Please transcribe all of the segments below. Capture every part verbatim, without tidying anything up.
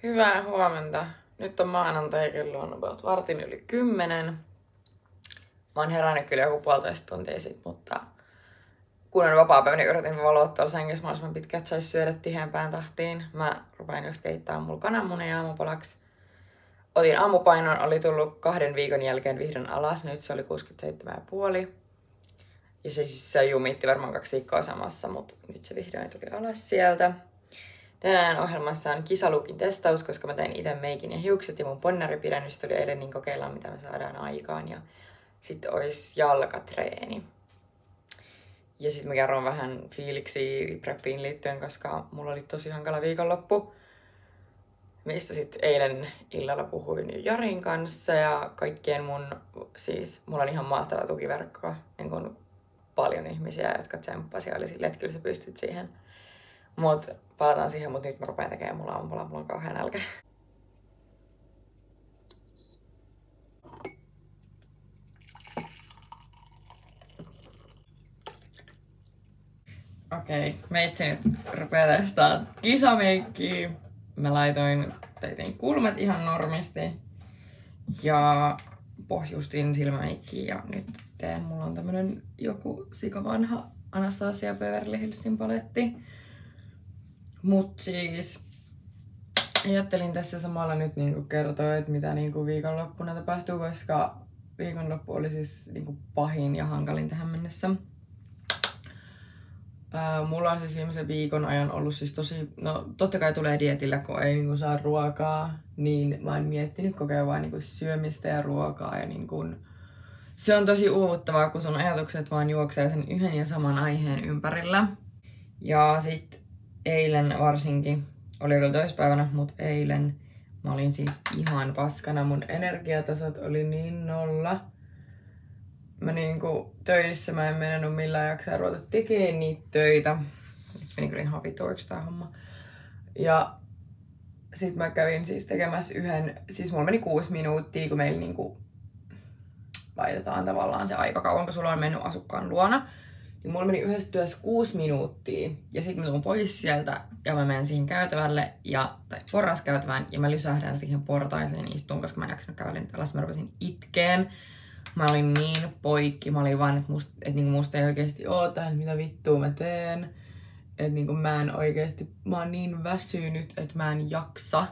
Hyvää huomenta. Nyt on maanantai, kello on about vartin yli kymmenen. Mä oon herännyt kyllä joku puolitoista tuntia sit, mutta kun on vapaapäivä, niin yritin valvoa tuolla sängyssä mahdollisimman pitkään, että sais syödä tiheämpään tahtiin. Mä rupean just keittää mulla kananmunia aamupalaksi. Otin aamupainon, oli tullut kahden viikon jälkeen vihdoin alas, nyt se oli kuusikymmentäseitsemän pilkku viisi. Ja se siis se jumitti varmaan kaksi viikkoa samassa, mutta nyt se vihdoin tuli alas sieltä. Tänään ohjelmassa on kisalukin testaus, koska mä tein itse meikin ja hiukset ja mun ponnaripidennys tuli eilen, niin kokeillaan mitä me saadaan aikaan. Ja sitten olisi jalkatreeni. Ja sitten mä kerron vähän fiiliksi preppiin liittyen, koska mulla oli tosi hankala viikonloppu. Mistä sitten eilen illalla puhuin Jarin kanssa ja kaikkien mun, siis mulla on ihan mahtava tukiverkko. Niin kun paljon ihmisiä, jotka tsemppasi ja oli silleen, että kyllä sä pystyt siihen. Mut palataan siihen, mutta nyt mä rupean tekemään mulla aamupalaa, mulla on kauhean nälkä. Okei, okay, meitsi nyt rupeaa testaamaan kisameikkiä. Mä laitoin, teitin kulmat ihan normisti ja pohjustin silmämeikkiä ja nyt teen, mulla on tämmönen joku sikavanha Anastasia Beverly Hillsin paletti. Mut siis ajattelin tässä samalla nyt niinku kertoa, että mitä niinku viikonloppuna tapahtuu, koska viikonloppu oli siis niinku pahin ja hankalin tähän mennessä. Ää, mulla on siis viimeisen viikon ajan ollut siis tosi, no totta kai tulee dietillä, kun ei niinku saa ruokaa, niin mä oon miettinyt kokea vaan niinku syömistä ja ruokaa ja niinku, se on tosi uuvuttavaa, kun sun ajatukset vaan juoksee sen yhden ja saman aiheen ympärillä. Ja sit eilen varsinkin, oli kyllä toispäivänä, mutta eilen mä olin siis ihan paskana. Mun energiatasot oli niin nolla. Mä niinku töissä mä en mennyt millään jaksaa ruveta tekemään niitä töitä. Nyt meni kyllä ihan vituiksi tää homma. Ja sit mä kävin siis tekemässä yhden, siis mulla meni kuusi minuuttia, kun meillä niinku laitetaan tavallaan se aika kauan, kun sulla on mennyt asukkaan luona. Ja mulla meni yhdessä työssä kuusi minuuttia ja sitten mä tuun pois sieltä ja mä menen siihen käytävälle ja, tai porraskäytävään ja mä lysähdän siihen portaiseen istuun, koska mä en jaksanut kävellä nyt alas. Mä rupesin itkeen. Mä olin niin poikki. Mä olin vaan, että musta, et niinku musta ei oikeesti oo tähän, mitä vittua mä teen. Että niinku mä en oikeesti, mä oon niin väsynyt, että mä en jaksa.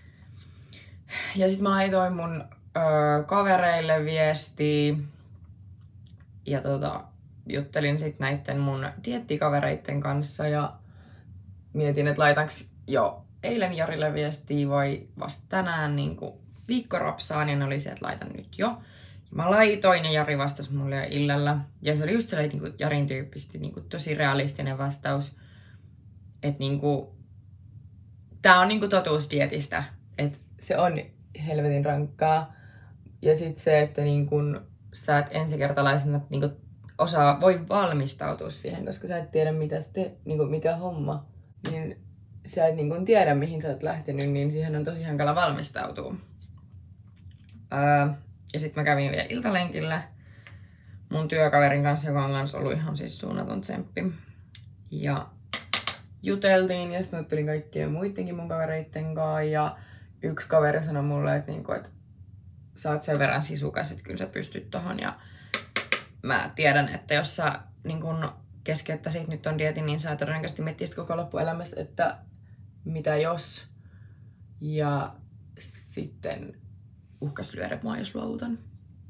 Ja sit mä laitoin mun öö, kavereille viestiä ja tota, juttelin sit näitten mun dieettikavereitten kanssa ja mietin, että laitaks jo eilen Jarille viestiä vai vasta tänään niin viikkorapsaan ja ne oli se, että laitan nyt jo. Ja mä laitoin ja Jari vastasi mulle jo illalla. Ja se oli just sellainen niin Jarin tyyppisesti niin tosi realistinen vastaus. Että niin tää on niin totuus dietistä. Että se on helvetin rankkaa. Ja sit se, että niin kun sä et ensikertalaisena niin osaa, voi valmistautua siihen, koska sä et tiedä mitä sä te, niin kuin mikä homma, niin sä et niin kuin tiedä mihin sä oot lähtenyt, niin siihen on tosi hankala valmistautua. Öö, ja sit mä kävin vielä iltalenkillä mun työkaverin kanssa, joka on kanssa ollut ihan siis suunnaton tsemppi. Ja juteltiin ja sitten tulin kaikkien muidenkin mun kavereitten kanssa ja yksi kaveri sanoi mulle, että, niinku, että sä oot sen verran sisukas, että kyllä sä pystyt tohon ja mä tiedän, että jos sä niin kun keskeyttäisit nyt ton dietin, niin sä todennäköisesti miettisit koko loppuelämässä, että mitä jos. Ja sitten uhkas lyödä mua, jos luovutan.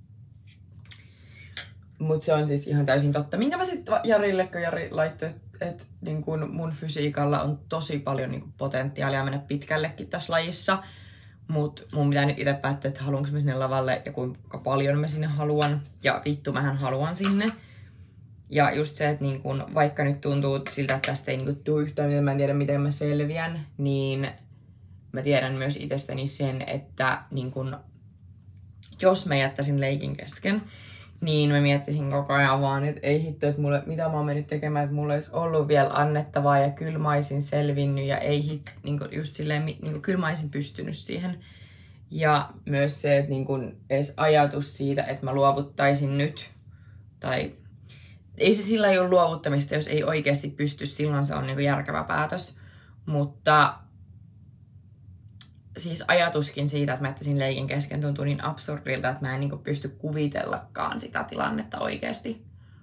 Mut se on siis ihan täysin totta. Minkä mä sit Jarille, kun Jari laittoi, että et, niin kun mun fysiikalla on tosi paljon niin kun potentiaalia mennä pitkällekin tässä lajissa. Mut mun pitää nyt itse päättää, että haluanko mä sinne lavalle ja kuinka paljon mä sinne haluan. Ja vittu mähän haluan sinne. Ja just se, että niin kun, vaikka nyt tuntuu siltä, että tästä ei niin kun tule yhtään, mitä mä en tiedä miten mä selviän, niin mä tiedän myös itsestäni sen, että niin kun, jos mä jättäisin leikin kesken, niin mä miettisin koko ajan vaan, että ei hitto, että mulle, mitä mä oon mennyt tekemään, että mulla olisi ollut vielä annettavaa ja kyllä mä olisin selvinnyt ja ei hit, niin kuin just silleen, niin kuin kyllä mä olisin pystynyt siihen. Ja myös se, että niin kuin edes ajatus siitä, että mä luovuttaisin nyt, tai ei se sillä ei ole luovuttamista, jos ei oikeasti pysty, silloin se on niin kuin järkevä päätös. Mutta siis ajatuskin siitä, että mä jättäisin leikin kesken, tuntuu niin absurdilta, että mä en niin pysty kuvitellakaan sitä tilannetta oikeasti.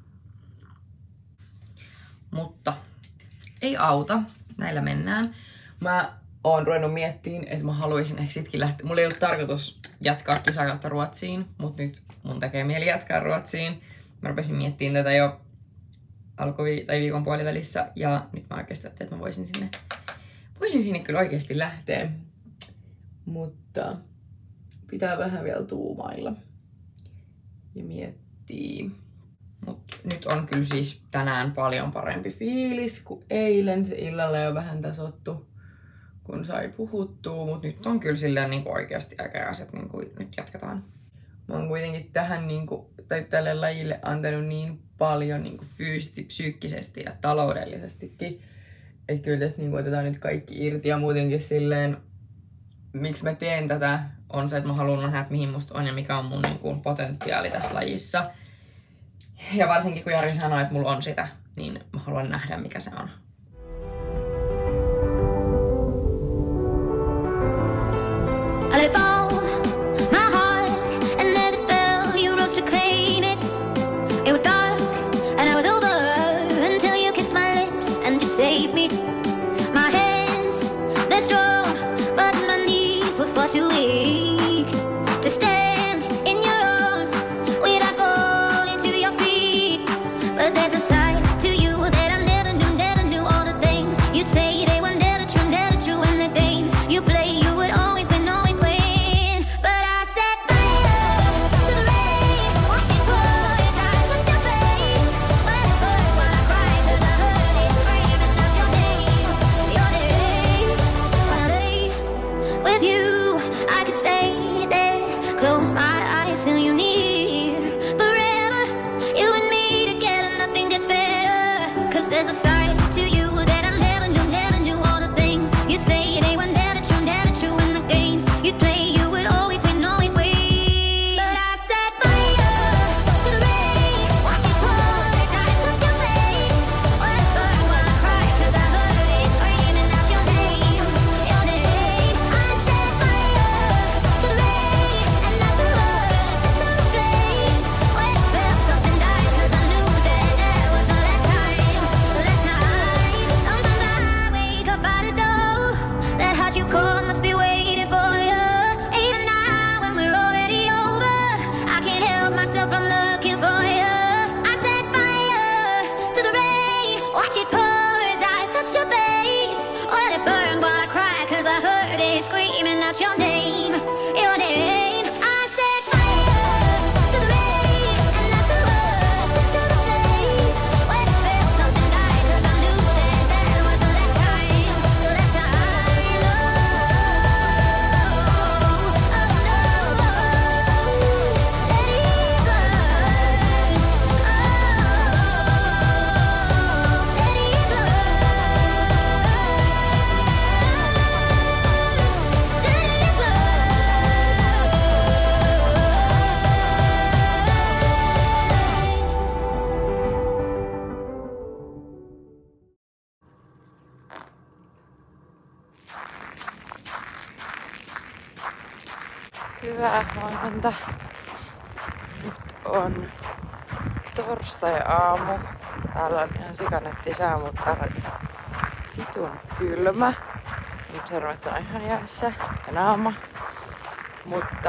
Mutta ei auta, näillä mennään. Mä oon ruvennut miettimään, että mä haluaisin ehkä sitkin lähteä. Mulla ei ollut tarkoitus jatkaa kisaa kautta Ruotsiin, mutta nyt mun tekee mieli jatkaa Ruotsiin. Mä rupesin miettimään tätä jo alkuvi- tai viikon puolivälissä ja nyt mä oikeasti ajattelin, että mä voisin sinne, voisin sinne kyllä oikeasti lähteä. Mutta pitää vähän vielä tuumailla ja miettiä. Mut nyt on kyllä siis tänään paljon parempi fiilis kuin eilen. Se illalla jo vähän tasottu, kun sai puhuttua. Mut nyt on kyllä silleen niin oikeasti äkäs, että niin nyt jatketaan. Mä oon kuitenkin tähän niin kuin, tai tälle lajille antanut niin paljon niin kuin fyysisesti, psyykkisesti ja taloudellisestikin. Että kyllä tästä niin kuin otetaan nyt kaikki irti ja muutenkin silleen, miksi mä teen tätä, on se, että mä haluan nähdä, että mihin musta on ja mikä on mun niin kuin, potentiaali tässä lajissa. Ja varsinkin kun Jari sanoi, että mulla on sitä, niin mä haluan nähdä, mikä se on. Hyvää huomenta. Nyt on torstai-aamu. Täällä on ihan sikanetti sää, mutta täällä on vitun kylmä. Ihmiset on ihan jäässä ja naama. Mutta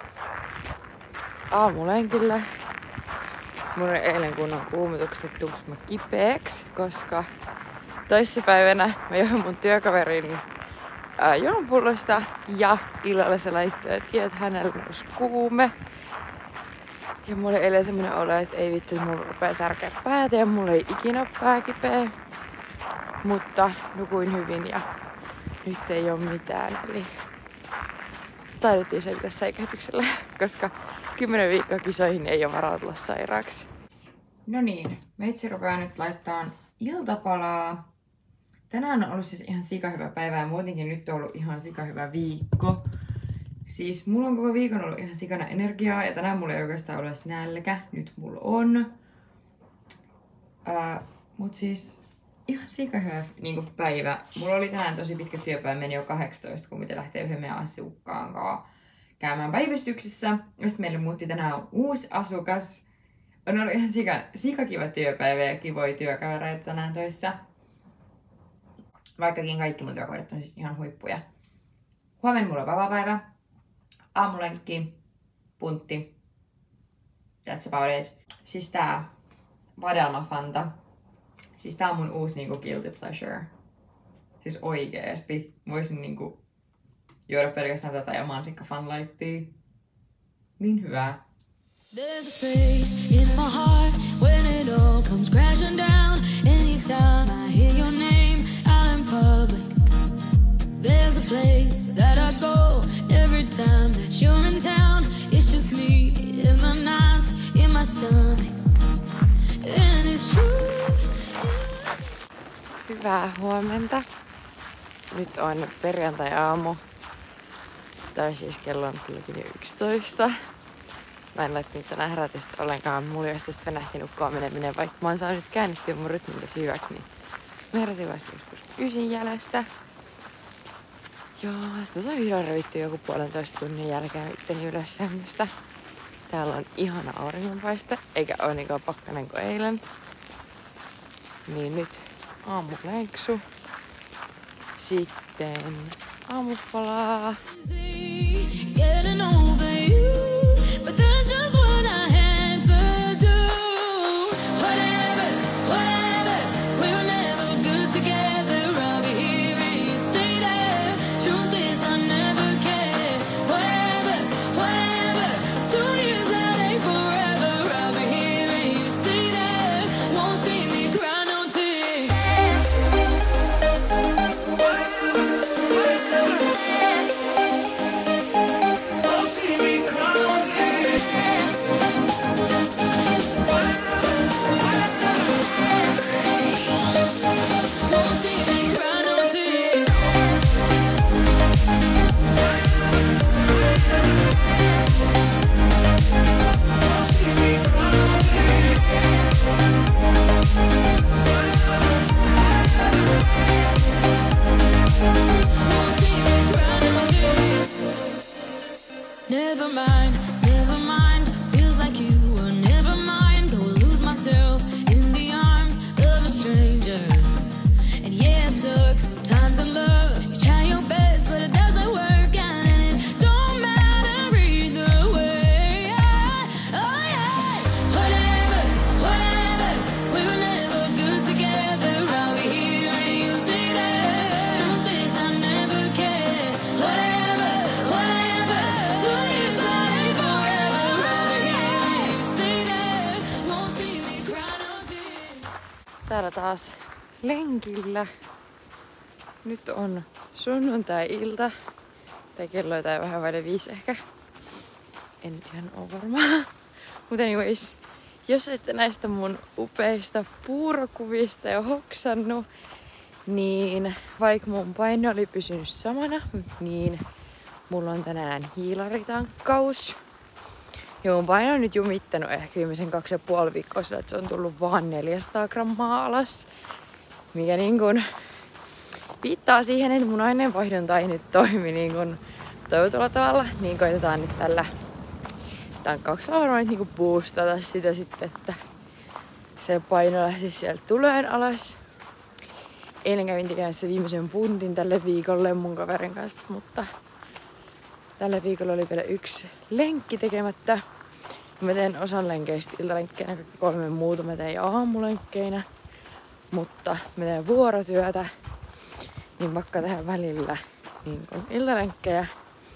aamulenkillä mun eilen kunnon kuumitukset tuks mä kipeäksi, koska toissapäivänä mä join mun työkaverin ää, juompullosta ja illalla se laittoi tiedät, että hänellä nousi kuume. Ja mulla oli eilen semmonen olo, että ei vittu, että mulla rupee särkeä päätä ja mulla ei ikinä ole pää kipeä. Mutta nukuin hyvin ja nyt ei oo mitään, eli taidettiin selvitä säikähdyksellä, koska kymmenen viikkoa kisoihin ei ole varaa tulla sairaaksi. No niin, meitsi rupeaa nyt laittaa iltapalaa. Tänään on ollut siis ihan sikahyvä päivä ja muutenkin nyt on ollut ihan sikahyvä viikko. Siis mulla on koko viikon ollut ihan sikana energiaa ja tänään mulla ei oikeastaan ole edes nälkä. Nyt mulla on. Ää, mut siis ihan sikahyvä niin päivä. Mulla oli tänään tosi pitkä työpäivä, meni jo kahdeksantoista, kun mitä lähtee yhden meidän asukkaan kanssa käymään päivystyksissä. Ja sitten meille muutti tänään uusi asukas. On ollut ihan sika, sika kiva työpäivä ja kivoja työkavereita tänään töissä. Vaikkakin kaikki mun työkaverit on siis ihan huippuja. Huomenna mulla on vapaapäivä. Aamulenkki, puntti. That's about it. Siis tää Vadelma Fanta. Siis tää on mun uusi niinku guilty pleasure. Siis oikeesti. Voisin niinku juoda pelkästään tätä ja mansikka Funlightia. Niin hyvää. There's a space in my heart when it all comes crashing down. Anytime I hear your name out in public. There's a place that I go every time that you're in town. It's just me in my nights, in my stomach. And it's true. Hyvää huomenta. Nyt on perjantai-aamu. Tai siis kello on kylläkin jo yksitoista. Mä en laittanut tänään herätystä ollenkaan. Mulla ei olisi venähti nukkaan meneminen, vaikka mä oon saanut käännettyä mun rytmin tosi hyväksi, niin mä heräsin vasta joskus ysin jäljestä. Joo, sitä saa vihdoin revittyä joku puolentoista tunnin jälkeen itteni ylös sängystä. Täällä on ihana auringonpaiste, eikä oo niinkään pakkanen kuin eilen. Niin nyt aamulenksu. Sitten aamupalaa. Never mind, never mind, feels like you were never mine. Go lose myself in the arms of a stranger. And yeah, it sucks sometimes in love. You try your best, but it doesn't work out, and it don't matter either way. Oh yeah, whatever, whatever, we were never good together. I'll be here and you'll see that. Truth is I never cared. Whatever, whatever, two years that ain't forever. I'll be here and you'll see that. Won't see me cry no tears. Täällä taas lenkillä. Nyt on sunnuntai-ilta. Tai kello jotain vähän vaille viisi ehkä. En nyt ihan oo varma. Mut anyways, jos ette näistä mun upeista puurokuvista jo hoksannut, niin vaikka mun paino oli pysynyt samana, niin mulla on tänään hiilaritankkaus. Ja mun paino on nyt jumittanut ehkä viimeisen kaksi ja puoli viikkoa sillä, että se on tullut vaan neljäsataa grammaa alas. Mikä niin kun viittaa siihen, että mun aineenvaihdunta ei nyt toimi niin kun toivotulla tavalla. Niin koitetaan nyt tällä tankkauksella varmaan niin boostata sitä sitten, että se paino lähtisi sieltä tuleen alas. Eilen kävin tekemässä viimeisen puntin tälle viikolle mun kaverin kanssa, mutta tällä viikolla oli vielä yksi lenkki tekemättä. Mä teen osan lenkeistä iltalenkkeinä, kaikki kolme muuta mä teen aamulenkkeinä. Mutta mä teen vuorotyötä, niin vaikka tähän välillä niin kun iltalenkkejä,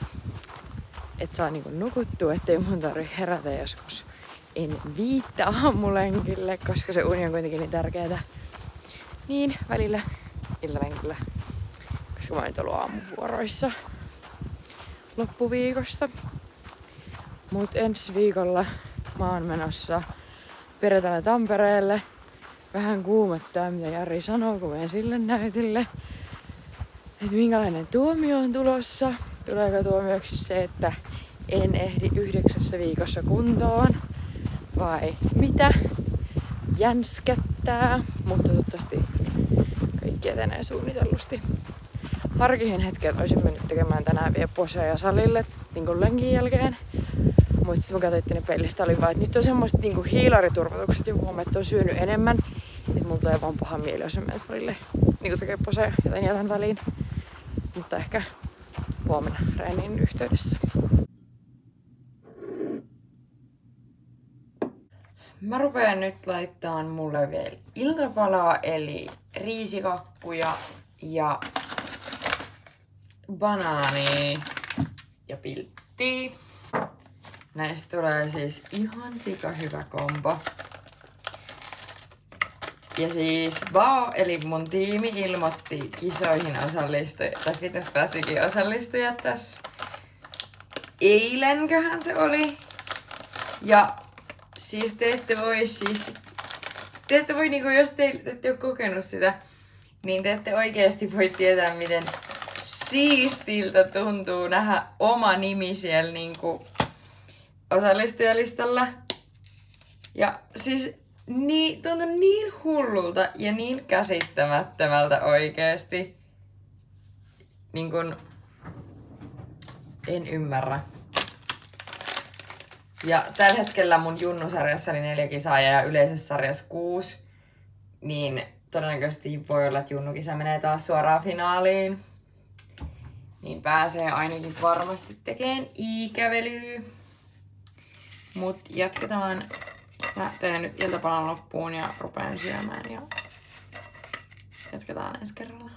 et saa niin kun nukuttua, ettei mun tarvi herätä joskus en viittä aamulenkille, koska se uni on kuitenkin niin tärkeetä. Niin välillä iltalenkillä, koska mä oon nyt ollut aamuvuoroissa loppuviikosta. Mut ensi viikolla mä oon menossa perjantaina Tampereelle. Vähän kuumettaa, mitä Jari sanoo, kun menen sille näytille. Et minkälainen tuomio on tulossa. Tuleeko tuomioksi se, että en ehdi yhdeksässä viikossa kuntoon? Vai mitä? Jänskättää. Mutta toivottavasti kaikki etenee suunnitellusti. Harkihin hetken, että olisin mennyt tekemään tänään vielä poseja salille niin lenkin jälkeen. Mutta sitten mä katsoin ne pelistä, oli vaan, että nyt on semmoiset niin hiilariturvatukset, joku huomaa, että on syönyt enemmän. Että mulla tulee vaan paha mieli, jos mä menen salille niin tekee poseja, joten jätän väliin. Mutta ehkä huomenna reenin yhteydessä. Mä rupean nyt laittamaan mulle vielä iltapalaa, eli riisikakkuja ja banaania ja pilttiä. Näistä tulee siis ihan sika hyvä kombo. Ja siis Bao, eli mun tiimi, ilmoitti kisoihin osallistujat, tai Fitness Classicin osallistujat tässä eilenköhän se oli. Ja siis te ette voi siis, te ette voi niinku, jos te ette ole kokenut sitä, niin te ette oikeesti voi tietää, miten siistiltä tuntuu nähdä oma nimi siellä niinku osallistujalistalla. Ja siis niin, tuntuu niin hullulta ja niin käsittämättömältä oikeesti. Niin kun en ymmärrä. Ja tällä hetkellä mun junnusarjassa oli neljä kisaajaa ja yleisessä sarjassa kuusi. Niin todennäköisesti voi olla, että junnukisa menee taas suoraan finaaliin. Niin pääsee ainakin varmasti tekemään i-kävelyä. Mut jatketaan. Mä teen nyt iltapalan loppuun ja rupean syömään ja jatketaan ensi kerralla.